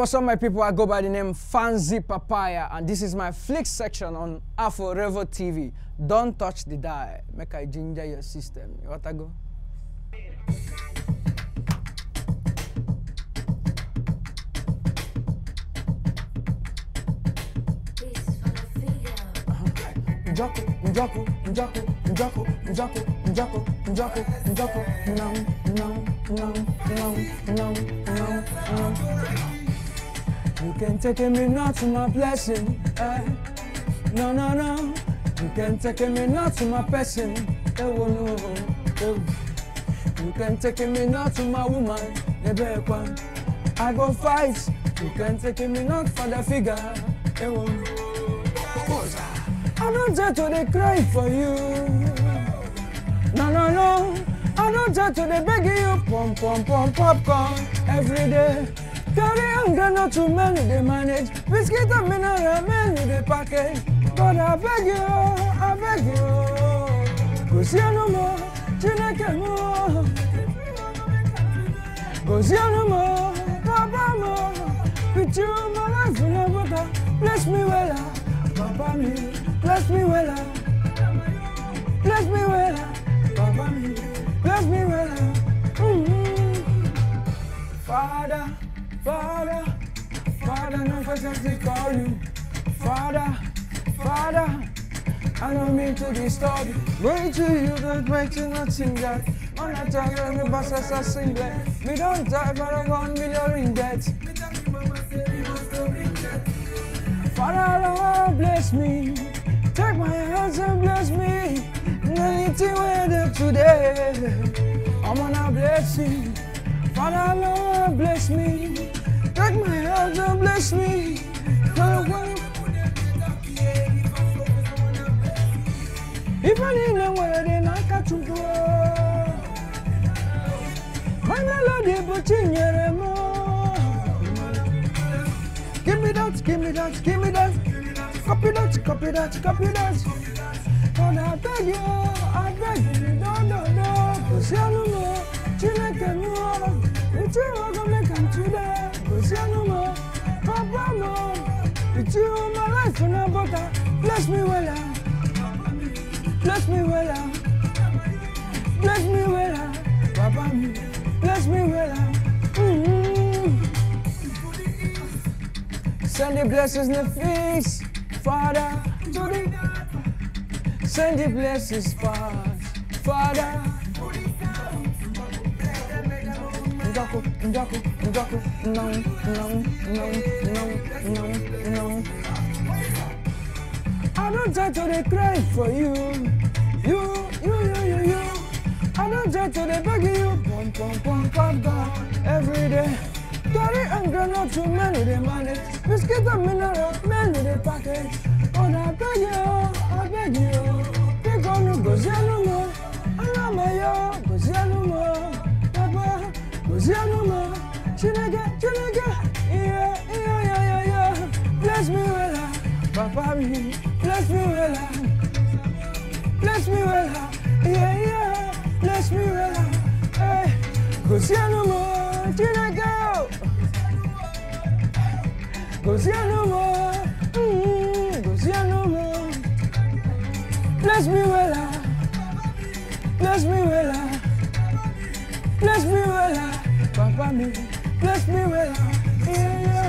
what's up, my people? I go by the name Fancy Papaya, and this is my Fleek section on Aforevo TV. Don't touch the die. Make I ginger your system. You want to go? Njoko, njoko, njoko, njoko, njoko, njoko, njoko, njoko, no, no, no, no, no, no, no. You can take me not to my blessing, no, no, no. You can take me not to my person, oh no, oh. You can take me not to my woman, the I go fight. You can take me not for the figure, oh no. I don't try to cry for you. No, no, no. I don't try to beg you. Pom, pom, pom, popcorn every day. Carry anger, not too many they manage. Biscuit and mineral, many they package. But I beg you. Go see no more. Chineke more. Go see no more. Papa more. With you, my life will never better. Bless me well, Papa me. Bless me well, bless me well, Papa me, bless me well. Father, Father, Father, no question to call you. Father, Father, I don't mean to disturb you. Going to you, don't make you not sing that. On a time when the bosses are singlet. We don't die for a 1 million in debt. Father, Lord, bless me. Take my hands and bless me. Anything with today, I'm gonna bless you. Father, Lord, bless me. Take my hands and bless me. If I need no word, then I got to go. My melody, but in your more. Give me that, give me that, give me that. Copy that, copy that, copy that. And I beg you, no. Cause you're no more, Chineke more. It's you who gonna make them today. Cause you're no more, Papa more. It's you, my life and a butter. Bless me well, bless me well, bless me well, Papa me, bless me well. Send the blessings in the feast. Father, send the blessings, Father. Njoko, njoko, njoko, no, no, no, no, no, no. I don't try to cry for you. You. I don't try to beg you. Pom, pom, every day. Carry anger, not too many they manage. Biscuit and mineral, many they package. Oh, I beg you. Pick on you, go see no more. I'm yo, go see no more. Papa, go see no more. Chineke, yeah. Bless me well, Papa me. Bless me well, bless me well, yeah. Bless me well, hey. Go see no more, Chineke. Go see no more, go see no more. Bless me well, bless me well, bless me well, Papa me, bless me well, yeah.